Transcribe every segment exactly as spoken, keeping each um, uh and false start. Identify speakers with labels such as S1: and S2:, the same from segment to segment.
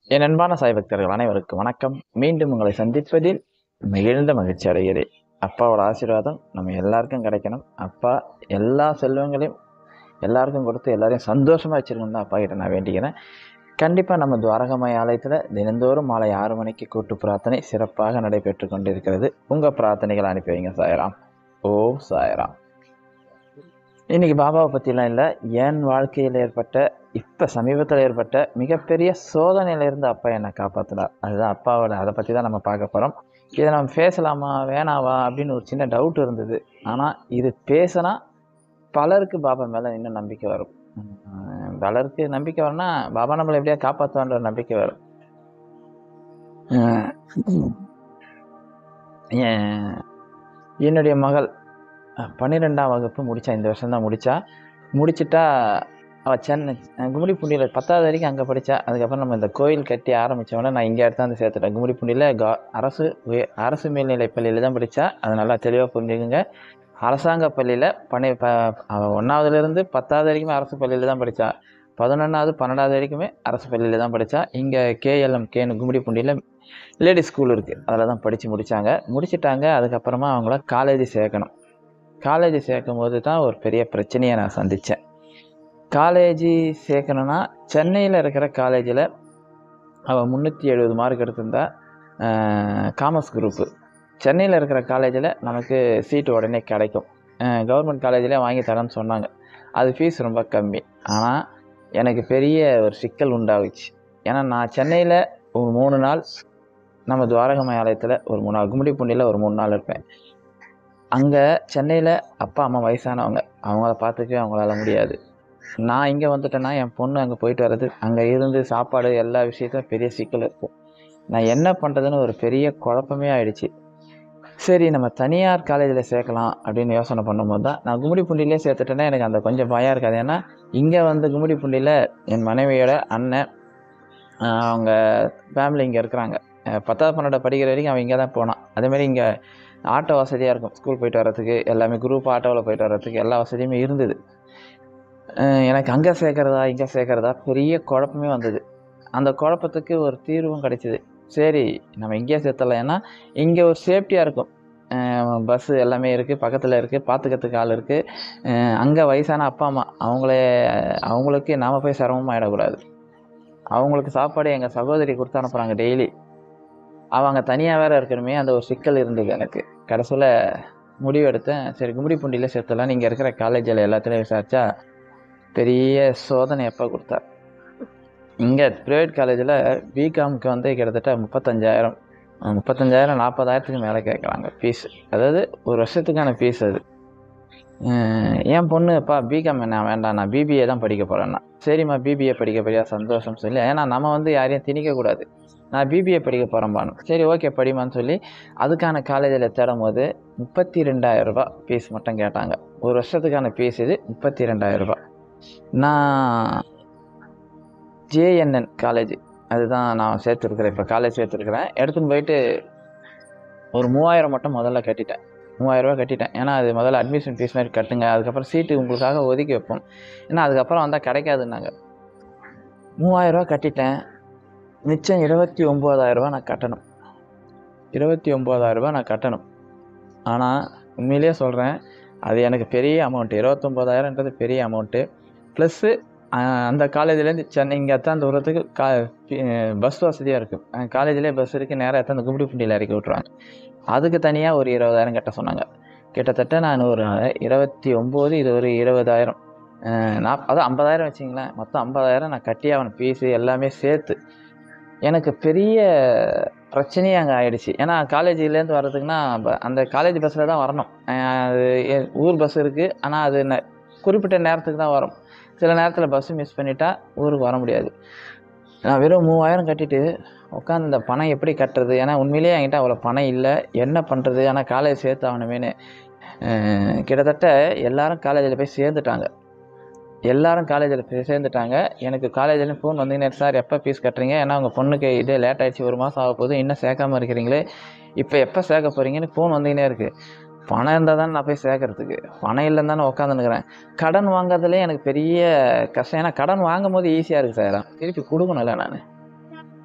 S1: என் அன்பான சாய் பக்தர்கள் அனைவருக்கும் வணக்கம். மீண்டும் உங்களை சந்திப்பதில் மிகுந்த மகிழ்ச்சி அடைகிறேன். அப்பாவோட ஆசீர்வாதம் நம்ம எல்லாருக்கும் கிடைக்கணும். அப்பா எல்லா செல்வங்களையும் எல்லாருக்கும் கொடுத்து எல்லாரையும் சந்தோஷமாக வச்சுருக்கணும் தான் அப்பா கிட்ட நான் வேண்டிக்கிறேன். கண்டிப்பாக நம்ம துவாரகமாய் ஆலயத்தில் தினந்தோறும் மாலை ஆறு மணிக்கு கூட்டு பிரார்த்தனை சிறப்பாக நடைபெற்று கொண்டிருக்கிறது. உங்கள் பிரார்த்தனைகள் அனுப்பி வைங்க. சாய்ராம். ஓம் சாய்ராம். இன்னைக்கு பாபாவை பற்றிலாம் இல்லை, என் வாழ்க்கையில் ஏற்பட்ட இப்போ சமீபத்தில் ஏற்பட்ட மிகப்பெரிய சோதனையிலேருந்து அப்பா என்னை காப்பாற்றினார். அதுதான் அப்பாவோட, அதை பற்றி தான் நம்ம பார்க்க போகிறோம். இதை நம்ம பேசலாமா வேணாவா அப்படின்னு ஒரு சின்ன டவுட் இருந்தது. ஆனால் இது பேசினா பலருக்கு பாபா மேலே இன்னும் நம்பிக்கை வரும். பலருக்கு நம்பிக்கை வரும்னா பாபா நம்மளை எப்படியா காப்பாற்றுவான்ற நம்பிக்கை வரும். என்னுடைய மகள் பன்னிரெண்டாம் வகுப்பு முடித்தா, இந்த வருஷம் தான் முடித்தா. முடிச்சுட்டா அவள் சென்னை கும்மிடிப்பூண்டியில் பத்தாவது வரைக்கும் அங்கே படித்தா. அதுக்கப்புறம் நம்ம இந்த கோயில் கட்டி ஆரம்பித்தோடனே நான் இங்கே எடுத்தாந்து சேர்த்துட்டேன். கும்மிடிப்பூண்டியில் கா அரசு அரசு மேல்நிலை பள்ளியில் தான் படித்தா. அது நல்லா தெளிவாக புரிஞ்சுக்குங்க. அரசாங்க பள்ளியில் பனி ப ஒன்றாவதுலேருந்து பத்தாவது வரைக்குமே அரசு பள்ளியில் தான் படித்தா. பதினொன்றாவது பன்னெண்டாவது வரைக்குமே அரசு பள்ளியில் தான் படித்தா. இங்கே கேஎல்எம் கேனு கும்மிடிப்பூண்டியில் லேடிஸ் ஸ்கூல் இருக்குது, அதில் தான் படித்து முடித்தாங்க. முடிச்சுட்டாங்க. அதுக்கப்புறமா அவங்கள காலேஜ் சேர்க்கணும். காலேஜ் சேர்க்கும் போது தான் ஒரு பெரிய பிரச்சனையை நான் சந்தித்தேன். காலேஜி சேர்க்கணுன்னா சென்னையில் இருக்கிற காலேஜில் அவள் முந்நூற்றி எழுபது மார்க் எடுத்திருந்தா, காமர்ஸ் குரூப்பு. சென்னையில் இருக்கிற காலேஜில் நமக்கு சீட்டு உடனே கிடைக்கும். கவர்மெண்ட் காலேஜில் வாங்கி தரேன்னு சொன்னாங்க. அது ஃபீஸ் ரொம்ப கம்மி. ஆனால் எனக்கு பெரிய ஒரு சிக்கல் உண்டாகுச்சு. ஏன்னா நான் சென்னையில் ஒரு மூணு நாள், நம்ம துவாரகமாய் ஆலயத்தில் ஒரு மூணு நாள், கும்மிடிப்பூண்டியில் ஒரு மூணு நாள் இருப்பேன். அங்கே சென்னையில் அப்பா அம்மா வயசானவங்க, அவங்கள பார்த்துக்கவே அவங்களால முடியாது. நான் இங்கே வந்துட்டேன்னா என் பொண்ணு அங்கே போயிட்டு வர்றது, அங்கே இருந்து சாப்பாடு எல்லா விஷயத்தையும் பெரிய சிக்கல் இருக்கும். நான் என்ன பண்ணுறதுன்னு ஒரு பெரிய குழப்பமே ஆயிடுச்சு. சரி, நம்ம தனியார் காலேஜில் சேர்க்கலாம் அப்படின்னு யோசனை பண்ணும்போது தான் நான் கும்மிடிப்பூண்டியிலே சேர்த்துட்டேன்னா எனக்கு அந்த கொஞ்சம் பயம் இருக்காது. ஏன்னா இங்கே வந்து கும்மிடிப்பூண்டியில் என் மனைவியோட அண்ணன் அவங்க ஃபேமிலி இங்கே இருக்கிறாங்க. பத்தாவது பன்னெண்டு படிக்கிற வரைக்கும் அவன் இங்கே தான் போனான். அதேமாதிரி இங்கே ஆட்டோ வசதியாக இருக்கும், ஸ்கூல் போயிட்டு வர்றதுக்கு எல்லாமே குரூப் ஆட்டோவில் போயிட்டு வர்றதுக்கு எல்லா வசதியுமே இருந்தது. எனக்கு அங்கே சேர்க்குறதா இங்கே சேர்க்குறதா பெரிய குழப்பமே வந்தது. அந்த குழப்பத்துக்கு ஒரு தீர்வும் கிடைச்சிது. சரி, நம்ம இங்கேயே சேர்த்தலாம். ஏன்னா இங்கே ஒரு சேஃப்டியாக இருக்கும், பஸ்ஸு எல்லாமே இருக்குது, பக்கத்தில் இருக்குது, பார்த்துக்கிறதுக்கு ஆள் இருக்குது. அங்கே வயசான அப்பா அம்மா, அவங்களே அவங்களுக்கு நாம் போய் சிரமமாக ஆகிடக்கூடாது. அவங்களுக்கு சாப்பாடு எங்கள் சகோதரி கொடுத்து அனுப்புகிறாங்க டெய்லி. அவங்க தனியாக வேறு இருக்கணுமே, அந்த ஒரு சிக்கல் இருந்தது எனக்கு. கடைசியில் முடிவு எடுத்தேன், சரி கும்மிடிப்பூண்டியில் சேர்த்தலாம். நீங்கள் இருக்கிற காலேஜில் எல்லாத்துலேயும் விசாரித்தா பெரிய சோதனை எப்போ கொடுத்தார். இங்கே ப்ரைவேட் காலேஜில் பிகாமுக்கு வந்து கிட்டத்தட்ட முப்பத்தஞ்சாயிரம் முப்பத்தஞ்சாயிரம் நாற்பதாயிரத்துக்கு மேலே கேட்குறாங்க ஃபீஸ். அதாவது ஒரு வருஷத்துக்கான ஃபீஸ் அது. என் பொண்ணு, அப்பா பிகாம் என்ன வேண்டாம், நான் பிபிஏ தான் படிக்க போகிறேன்னா. சரிம்மா, பிபிஏ படிக்க போறியா, சந்தோஷம் சொல்லி. ஏன்னா நம்ம வந்து யாரையும் திணிக்கக்கூடாது. நான் பிபிஏ படிக்க போகிறேன்பான்னு. சரி, ஓகே படிமான்னு சொல்லி அதுக்கான காலேஜில் தேடும் போது முப்பத்தி ரெண்டாயிரம் ரூபா ஃபீஸ் மட்டும் கேட்டாங்க. ஒரு வருஷத்துக்கான ஃபீஸ் இது முப்பத்தி ரெண்டாயிரம் ரூபா. நான் ஜேஎன்என் காலேஜ் அதுதான் நான் சேர்த்துருக்குறேன். இப்போ காலேஜ் சேர்த்துருக்குறேன். எடுத்துன்னு போயிட்டு ஒரு மூவாயிரம் மட்டும் முதல்ல கட்டிட்டேன். மூவாயிரரூவா கட்டிட்டேன். ஏன்னா அது முதல்ல அட்மிஷன் ஃபீஸ் மாதிரி கட்டுங்க, அதுக்கப்புறம் சீட்டு உங்களுக்காக ஒதுக்கி வைப்போம், ஏன்னா அதுக்கப்புறம் வந்தால் கிடைக்காதுன்னாங்க. மூவாயிரரூவா கட்டிட்டேன். மிச்சம் இருபத்தி ஒம்பதாயிரரூபா நான் கட்டணும். இருபத்தி ஒம்பதாயிரரூபா நான் கட்டணும். ஆனால் உண்மையிலே சொல்கிறேன், அது எனக்கு பெரிய அமௌண்ட்டு. இருபத்தொம்போதாயிரன்றது பெரிய அமௌண்ட்டு. ப்ளஸ்ஸு அந்த காலேஜ்லேருந்து சென்னை இங்கே எத்தாந்து தூரத்துக்கு கா பஸ் வசதியாக இருக்குது. காலேஜ்லேயே பஸ் இருக்குது, நேராக எத்தாந்து கும்மிடிப்பூண்டியில் இறக்கி விட்ருவாங்க. அதுக்கு தனியாக ஒரு இருபதாயிரம் கட்ட சொன்னாங்க. கிட்டத்தட்ட நான் ஒரு இருபத்தி ஒம்பது, இது ஒரு இருபதாயிரம், நான் அதான் ஐம்பதாயிரம் வச்சிங்களேன். மொத்தம் ஐம்பதாயிரம் நான் கட்டி அவன் ஃபீஸு எல்லாமே சேர்த்து எனக்கு பெரிய பிரச்சனையே அங்கே ஆகிடுச்சு. ஏன்னா காலேஜிலேருந்து வர்றதுக்குன்னா அந்த காலேஜ் பஸ்ஸில் தான் வரணும். அது ஊர் பஸ் இருக்குது, ஆனால் அது ந குறிப்பிட்ட நேரத்துக்கு தான் வரும். சில நேரத்தில் பஸ்ஸு மிஸ் பண்ணிட்டா ஊருக்கு வர முடியாது. நான் வெறும் மூவாயிரம் கட்டிட்டு உட்காந்து இந்த பணம் எப்படி கட்டுறது, ஏன்னா உண்மையிலேயே என்கிட்ட அவ்வளோ பணம் இல்லை, என்ன பண்ணுறது. ஆனால் காலேஜ் சேர்த்து ஆகணுமேனு கிட்டத்தட்ட எல்லோரும் காலேஜில் போய் சேர்ந்துட்டாங்க. எல்லோரும் காலேஜில் போய் சேர்ந்துட்டாங்க. எனக்கு காலேஜில் ஃபோன் வந்தீங்கன்னா, சார் எப்போ ஃபீஸ் கட்டுறீங்க, ஏன்னா உங்கள் பொண்ணுக்கு இதே லேட் ஆகிடுச்சு, ஒரு மாதம் ஆக போகுது, இன்னும் சேர்க்காமல் இருக்கிறீங்களே, இப்போ எப்போ சேர்க்க போகிறீங்கன்னு ஃபோன் வந்தீங்கன்னே இருக்குது. பணம் இருந்தால் தானே நான் போய் சேர்க்கறதுக்கு, பணம் இல்லைன்னு தானே உட்காந்துன்னுக்கிறேன். கடன் வாங்குறதுலேயே எனக்கு பெரிய கஷ்டம். ஏன்னா கடன் வாங்கும் போது ஈஸியாக இருக்குது சார், திருப்பி கொடுக்கணும்ல நான்.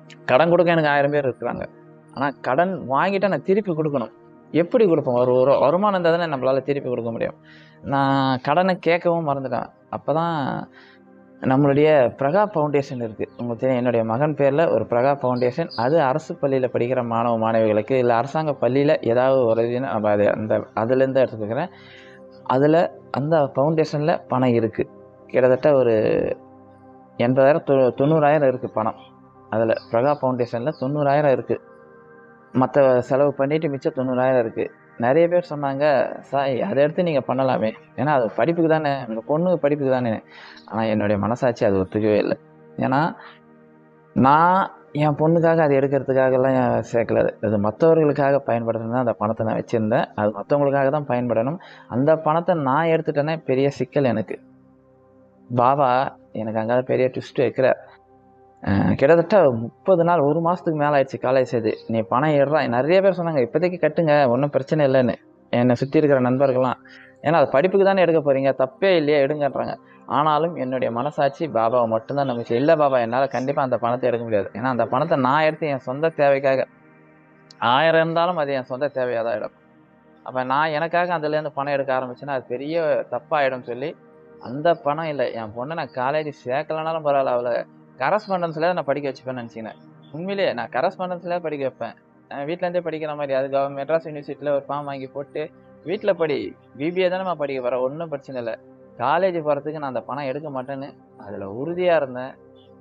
S1: கடன் கொடுக்க எனக்கு ஆயிரம் பேர் இருக்கிறாங்க. ஆனால் கடன் வாங்கிட்டா நான் திருப்பி கொடுக்கணும். எப்படி கொடுப்போம்? ஒரு ஒரு வருமானம் இருந்தால் தானே நம்மளால் திருப்பி கொடுக்க முடியும். நான் கடனை கேட்கவும் மறந்துட்டேன். அப்போ தான் நம்மளுடைய பிரகா ஃபவுண்டேஷன் இருக்குது. உங்களுக்கு தெரியும், என்னுடைய மகன் பேரில் ஒரு பிரகா ஃபவுண்டேஷன். அது அரசு பள்ளியில் படிக்கிற மாணவ மாணவிகளுக்கு, இல்லை அரசாங்க பள்ளியில் ஏதாவது ஒரு இதுன்னு நம்ம அது அந்த அதுலேருந்து எடுத்துக்கிறேன். அதில் அந்த ஃபவுண்டேஷனில் பணம் இருக்குது. கிட்டத்தட்ட ஒரு எண்பதாயிரம் தொ தொண்ணூறாயிரம் இருக்குது பணம். அதில் பிரகா ஃபவுண்டேஷனில் தொண்ணூறாயிரம் இருக்குது. மற்ற செலவு பண்ணிவிட்டு மிச்சம் தொண்ணூறாயிரம் இருக்குது. நிறைய பேர் சொன்னாங்க, சாய் அதை எடுத்து நீங்கள் பண்ணலாமே, ஏன்னா அது படிப்புக்கு தானே, உங்கள் பொண்ணு படிப்புக்கு தானே. ஆனால் என்னுடைய மனசாட்சி அது ஒத்துக்கவே இல்லை. ஏன்னா நான் என் பொண்ணுக்காக அதை எடுக்கிறதுக்காகலாம் சேர்க்கல. அது மற்றவர்களுக்காக பயன்படுத்தணும் தான் அந்த பணத்தை நான் வச்சுருந்தேன். அது மற்றவங்களுக்காக தான் பயன்படணும். அந்த பணத்தை நான் எடுத்துட்டேன்னா பெரிய சிக்கல் எனக்கு. பாபா எனக்கு அங்கே பெரிய ட்விஸ்ட் வைக்கிறார். கிட்டத்தட்ட முப்பது நாள் ஒரு மாதத்துக்கு மேலே ஆயிடுச்சு காலேஜ் சேர்த்து. நீ பணம் ஏறுறா. நிறைய பேர் சொன்னாங்க, இப்போதைக்கு கட்டுங்க, ஒன்றும் பிரச்சனை இல்லைன்னு, என்னை சுற்றி இருக்கிற நண்பர்கள்லாம். ஏன்னா அது படிப்புக்கு தானே எடுக்க போகிறீங்க, தப்பே இல்லையா, எடுங்கன்றாங்க. ஆனாலும் என்னுடைய மனசாட்சி பாபாவை மட்டும்தான் நம்பிச்சு. இல்லை பாபா, என்னால் கண்டிப்பாக அந்த பணத்தை எடுக்க முடியாது. ஏன்னா அந்த பணத்தை நான் எடுத்து என் சொந்த தேவைக்காக, ஆயிரம் இருந்தாலும் அது என் சொந்த தேவையாக தான் எடுக்கும். அப்போ நான் எனக்காக அதுலேருந்து பணம் எடுக்க ஆரம்பிச்சேன்னா அது பெரிய தப்பாகிடும் சொல்லி, அந்த பணம் இல்லை, என் பொண்ணை நான் காலேஜ் சேர்க்கலனாலும் பரவாயில்ல, அவளை கரஸ்பாண்டன்ஸில் நான் படிக்க வச்சுப்பேன்னு நினச்சிக்கினேன். உண்மையிலேயே நான் கரஸ்பாண்டன்ஸில் படிக்க வைப்பேன். வீட்டிலேருந்தே படிக்கிற மாதிரி. அது கவர்மெண்ட் மெட்ராஸ் யூனிவர்சிட்டியில் ஒரு ஃபார்ம் வாங்கி போட்டு வீட்டில் படி, பிபிஏ தானே நான் படிக்க போகிறேன், ஒன்றும் பிரச்சனை இல்லை. காலேஜ் போகிறதுக்கு நான் அந்த பணம் எடுக்க மாட்டேன்னு அதில் உறுதியாக இருந்தேன்.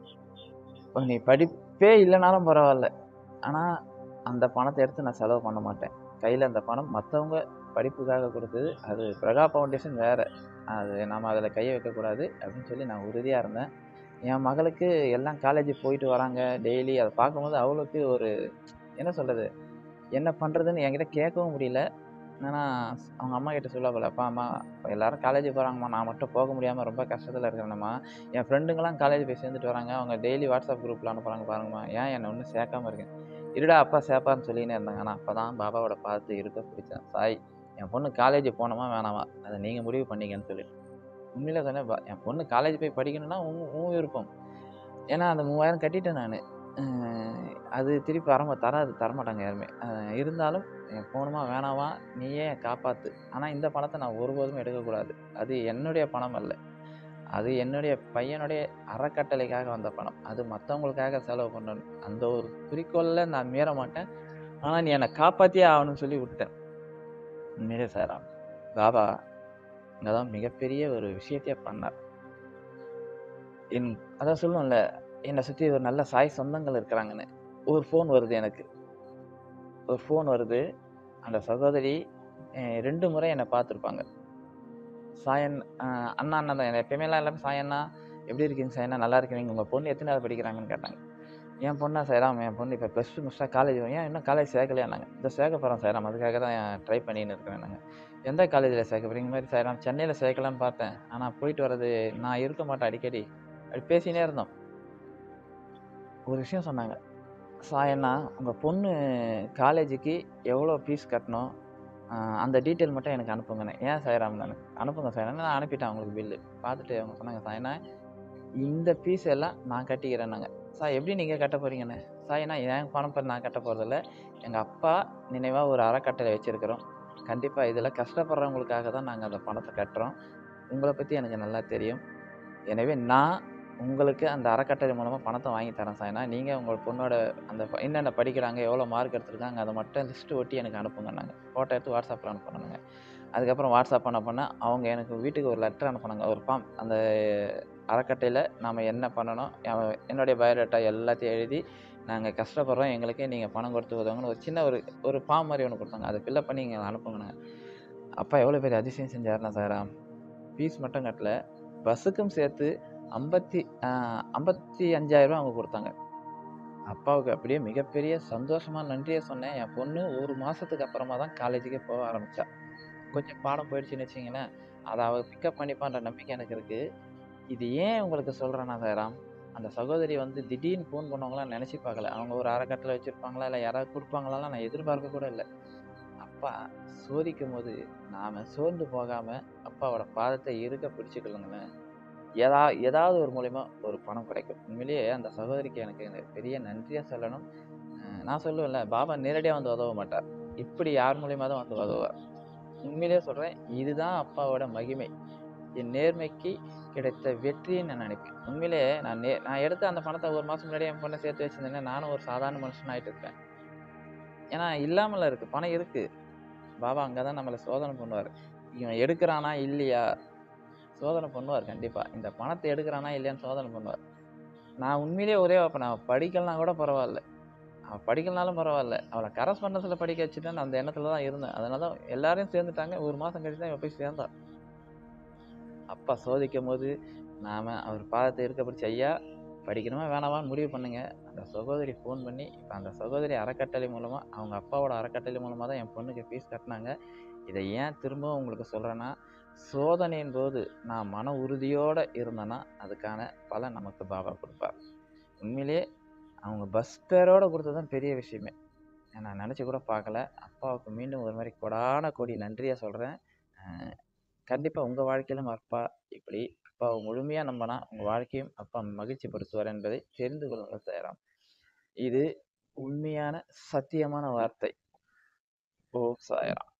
S1: நீ படிப்பே இல்லைனாலும் பரவாயில்ல, ஆனால் அந்த பணத்தை எடுத்து நான் செலவு பண்ண மாட்டேன். கையில் அந்த பணம் மற்றவங்க படிப்புக்காக கொடுத்தது, அது பிரகா ஃபவுண்டேஷன் வேறு, அது நம்ம அதில் கையை வைக்கக்கூடாது அப்படின்னு சொல்லி நான் உறுதியாக இருந்தேன். என் மகளுக்கு எல்லாம் காலேஜ் போயிட்டு வராங்க டெய்லி. அதை பார்க்கும்போது அவளுக்கு ஒரு என்ன சொல்கிறது, என்ன பண்ணுறதுன்னு என்கிட்ட கேட்கவும் முடியல. ஆனால் அவங்க அம்மா கிட்ட சொல்ல போல, அப்பா அம்மா எல்லோரும் காலேஜ் போகிறாங்கம்மா, நான் மட்டும் போக முடியாமல் ரொம்ப கஷ்டத்தில் இருக்கிறேன்னம்மா. என் ஃப்ரெண்டுங்களாம் காலேஜ் போய் சேர்ந்துட்டு வராங்க, அவங்க டெய்லி வாட்ஸ்அப் குரூப்பில் அனுப்புகிறாங்க பாருங்கம்மா, ஏன் என்னை ஒன்றும் சேர்க்காமல் இருக்கேன். இருடா அப்பா சேர்ப்பான்னு சொல்லினே இருந்தாங்க. ஆனால் அப்போ தான் பாபாவோட பார்த்து இருக்க பிடிச்சேன். சாய், என் பொண்ணு காலேஜ் போனோமா வேணாமா அதை நீங்கள் முடிவு பண்ணிக்கன்னு சொல்லிட்டு. உண்மையிலே சொன்னேன், என் பொண்ணு காலேஜ் போய் படிக்கணும்னா உன் உன் விருப்பம். ஏன்னா அந்த மூவாயிரம் கட்டிட்டேன் நான். அது திருப்பி வர தராது, தரமாட்டாங்க யாருமே. இருந்தாலும் என் போகணுமா வேணாமா, நீயே காப்பாற்று. ஆனால் இந்த பணத்தை நான் ஒருபோதும் எடுக்கக்கூடாது. அது என்னுடைய பணம் அல்ல, அது என்னுடைய பையனுடைய அறக்கட்டளைக்காக வந்த பணம். அது மற்றவங்களுக்காக செலவு பண்ணணும். அந்த ஒரு குறிக்கோளில் நான் மீற மாட்டேன். ஆனால் நீ என்னை காப்பாற்றியே ஆகணும்னு சொல்லி விட்டேன். உண்மையிலே சார், பாபா இங்கே தான் மிகப்பெரிய ஒரு விஷயத்தையே பண்ணார். என் அதான் சொல்லணும்ல, என்னை சுற்றி ஒரு நல்ல சாய் சொந்தங்கள் இருக்கிறாங்கன்னு. ஒரு ஃபோன் வருது எனக்கு, ஒரு ஃபோன் வருது. அந்த சகோதரி ரெண்டு முறை என்னை பார்த்துருப்பாங்க. சாயன் அண்ணா அண்ணா தான், என்னை எப்பயுமேலாம் எல்லாமே சாயண்ணா எப்படி இருக்கீங்க சாயண்ணா, நல்லா இருக்கீங்க, உங்கள் பொண்ணு எத்தனாவது படிக்கிறாங்கன்னு கேட்டாங்க. என் பொண்ணா சாய்ராம், என் பொண்ணு இப்போ ப்ளஸ் டூ முடிச்சா காலேஜ், ஏன் இன்னும் காலேஜ் சேர்க்கலையானாங்க. இந்த சேர்க்க போகிறோம் சாய்ராம், அதுக்காக தான் ட்ரை பண்ணின்னு இருக்கிறேன். நாங்கள் எந்த காலேஜில் சேர்க்க போகிறீங்க மாதிரி சாய்ராம், சென்னையில் சேர்க்கலான்னு பார்த்தேன், ஆனால் போயிட்டு வர்றது நான் இருக்க மாட்டேன், அடிக்கடி அப்படி பேசினே இருந்தோம். ஒரு விஷயம் சொன்னாங்க, சாயண்ணா உங்கள் பொண்ணு காலேஜுக்கு எவ்வளோ ஃபீஸ் கட்டணும் அந்த டீட்டெயில் மட்டும் எனக்கு அனுப்புங்கண்ணே. ஏன் சாய்ராம், நான் அனுப்புங்க சாய்ராம், நான் அனுப்பிட்டேன் அவங்களுக்கு பில்லு பார்த்துட்டு. அவங்க சொன்னாங்க, சாயண்ணா இந்த ஃபீஸ் எல்லாம் நான் கட்டிக்கிறேன்னாங்க. சார் எப்படி நீங்கள் கட்ட போகிறீங்கண்ணே? சாய்ண்ணா என் பணம் பேர் நான் கட்ட போகிறதில்ல, எங்கள் அப்பா நினைவாக ஒரு அறக்கட்டளை வச்சுருக்கிறோம். கண்டிப்பாக இதில் கஷ்டப்படுறவங்களுக்காக தான் நாங்கள் அந்த பணத்தை கட்டுறோம். உங்களை பற்றி எனக்கு நல்லா தெரியும். எனவே நான் உங்களுக்கு அந்த அறக்கட்டளை மூலமாக பணத்தை வாங்கி தரேன் சாய்ண்ணா. நீங்கள் உங்கள் பொண்ணோட அந்த என்னென்ன படிக்கிறாங்க, எவ்வளோ மார்க் எடுத்துருக்காங்க, அதை மட்டும் லிஸ்ட்டு ஒட்டி எனக்கு அனுப்புங்கன்னாங்க. ஃபோட்டோ எடுத்து வாட்ஸ்அப்பில் அனுப்பணுங்க. அதுக்கப்புறம் வாட்ஸ்அப் பண்ண பண்ண அவங்க எனக்கு வீட்டுக்கு ஒரு லெட்டர் அனுப்பினாங்க, ஒரு ஃபார்ம். அந்த அறக்கட்டையில் நாம் என்ன பண்ணணும், என்னுடைய பயோடேட்டா எல்லாத்தையும் எழுதி, நாங்கள் கஷ்டப்படுறோம், எங்களுக்கே நீங்கள் பணம் கொடுத்து உதவுங்கன்னு ஒரு சின்ன ஒரு ஒரு ஃபார்ம் மாதிரி ஒன்று கொடுத்தாங்க. அதை ஃபில்லப் பண்ணி இங்கே அனுப்புங்கண்ணே. அப்பா எவ்வளோ பெரிய அதிசயம் செஞ்சாருண்ணா சாரா. ஃபீஸ் மட்டும் கட்டல, பஸ்ஸுக்கும் சேர்த்து ஐம்பத்தி ஐம்பத்தி அஞ்சாயிரம் ரூபா அவங்க கொடுத்தாங்க. அப்பாவுக்கு அப்படியே மிகப்பெரிய சந்தோஷமாக நன்றியை சொன்னேன். என் பொண்ணு ஒரு மாதத்துக்கு அப்புறமா தான் காலேஜுக்கே போக ஆரம்பித்தா. கொஞ்சம் பாடம் போயிடுச்சுன்னு வச்சிங்களேன், அதை அவள் பிக்கப் பண்ணிப்பான்ற நம்பிக்கை எனக்கு இருக்குது. இது ஏன் உங்களுக்கு சொல்கிறேன்னா சாராம், அந்த சகோதரி வந்து திடீர்னு ஃபோன் பண்ணவங்களாம் நினச்சி பார்க்கல. அவங்க ஒரு அறக்கட்டளை வச்சுருப்பாங்களா, இல்லை யாராவது கொடுப்பாங்களாலாம் நான் எதிர்பார்க்க கூட இல்லை. அப்பா சோதிக்கும் போது நாம் சோர்ந்து போகாமல் அப்பாவோட பாதத்தை இருக்க பிடிச்சிக்கலுங்களேன். ஏதா ஏதாவது ஒரு மூலியமா ஒரு பணம் கிடைக்கும். உண்மையிலேயே அந்த சகோதரிக்கு எனக்கு எனக்கு பெரிய நன்றியா சொல்லணும். அ நான் சொல்லுவேன்ல, பாபா நேரடியா வந்து உதவ மாட்டார். இப்படி யார் மூலியமா தான் வந்து உதவுவார். உண்மையிலேயே சொல்றேன், இதுதான் அப்பாவோட மகிமை. என் நேர்மைக்கு கிடைத்த வெற்றின்னு நான் நினைப்பேன். உண்மையிலேயே நான் நே நான் எடுத்த அந்த பணத்த ஒரு மாசம் முன்னாடியே என் பொண்ண சேர்த்து வச்சிருந்தேன்னா, நானும் ஒரு சாதாரண மனுஷனா ஆயிட்டு இருப்பேன். ஏன்னா இல்லாமலா இருக்கு. பணம் இருக்கு. பாபா அங்க தான் நம்மள சோதனை பண்ணுவாரு. இவன் எடுக்குறானா இல்லையா? சோதனை பண்ணுவார் கண்டிப்பா. இந்த பணத்த எடுக்குறானா இல்லையான்னு சோதனை பண்ணுவார். நான் உண்மையிலேயே ஒரே வைப்பேன். அவ படிக்கலனா கூட பரவால்ல. அவ படிக்கலனாலும் பரவால்ல. அவள கரஸ்பாண்டன்ஸ்ல படிக்க வச்சுட்டேன்னு அந்த எண்ணத்துல தான் இருந்தேன். அதனால தான் எல்லாரையும் சேர்ந்துட்டாங்க. ஒரு மாசம் கழிச்சு தான் இவ போய் சேர்ந்தா. அப்பா சோதிக்கும்போது, நாம அவர் பாதத்த இறுக பிடிச்சு, ஐயா படிக்கணுமா வேணாமான்னு முடிவு பண்ணுங்க. அந்த சகோதரி ஃபோன் பண்ணி, இப்ப அந்த சகோதரி அறக்கட்டளை மூலமா, அவங்க அப்பாவோட அறக்கட்டளை மூலமா தான் என் பொண்ணுக்கு ஃபீஸ் கட்டுனாங்க. இதை ஏன் திரும்பவும் உங்களுக்கு சொல்றேன்னா, சோதனையின் போது நான் மன உறுதியோட இருந்தேன்னா, அதுக்கான பலன் நமக்கு பாபா குடுப்பார். உண்மையிலேயே அவங்க பஸ் ஃபேரோட குடுத்தது தான் பெரிய விஷயமே. நான் நெனச்சு கூட பார்க்கல. அப்பாவுக்கு மீண்டும் ஒரு மாரி கொடான கோடி நன்றிய சொல்றேன். அ கண்டிப்பா உங்க வாழ்க்கையிலும் அப்பா இப்படி அப்பாவை முழுமையா நம்பினா, உங்க வாழ்க்கையும் அப்பா மகிழ்ச்சிப்படுத்துவார் என்பதை தெரிந்து கொள்ளுங்கள் சாய்ராம். இது உண்மையான சத்தியமான வார்த்தை. ஓம் சாய்ராம்.